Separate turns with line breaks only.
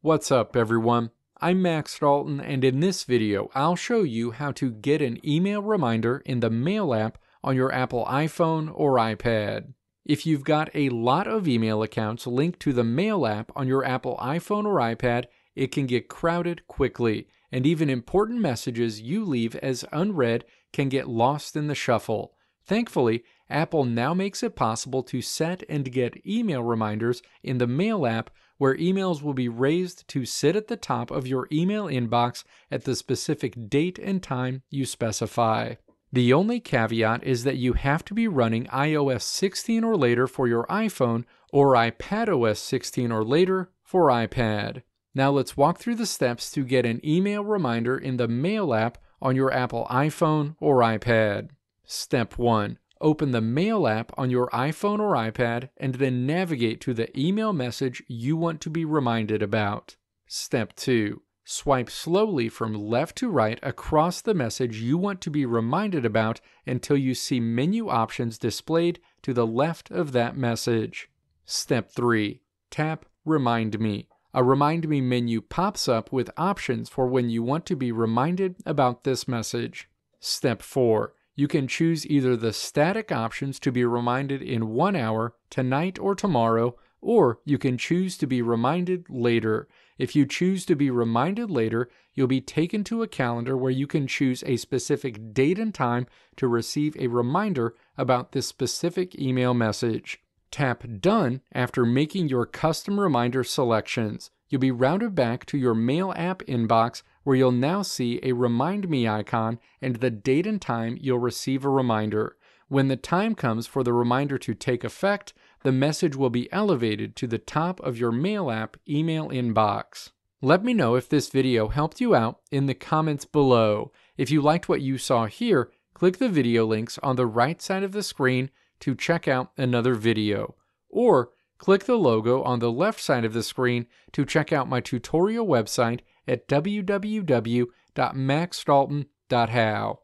What's up, everyone? I'm Max Dalton, and in this video, I'll show you how to get an email reminder in the Mail app on your Apple iPhone or iPad. If you've got a lot of email accounts linked to the Mail app on your Apple iPhone or iPad, it can get crowded quickly, and even important messages you leave as unread can get lost in the shuffle. Thankfully, Apple now makes it possible to set and get email reminders in the Mail app where emails will be raised to sit at the top of your email inbox at the specific date and time you specify. The only caveat is that you have to be running iOS 16 or later for your iPhone or iPadOS 16 or later for iPad. Now let's walk through the steps to get an email reminder in the Mail app on your Apple iPhone or iPad. Step 1. Open the Mail app on your iPhone or iPad and then navigate to the email message you want to be reminded about. Step 2. Swipe slowly from left to right across the message you want to be reminded about until you see menu options displayed to the left of that message. Step 3. Tap Remind Me. A Remind Me menu pops up with options for when you want to be reminded about this message. Step 4. You can choose either the static options to be reminded in 1 hour, tonight, or tomorrow, or you can choose to be reminded later. If you choose to be reminded later, you'll be taken to a calendar where you can choose a specific date and time to receive a reminder about this specific email message. Tap Done after making your custom reminder selections. You'll be routed back to your Mail app inbox where you'll now see a Remind Me icon and the date and time you'll receive a reminder. When the time comes for the reminder to take effect, the message will be elevated to the top of your Mail app email inbox. Let me know if this video helped you out in the comments below. If you liked what you saw here, click the video links on the right side of the screen to check out another video. Or click the logo on the left side of the screen to check out my tutorial website at www.maxdalton.how.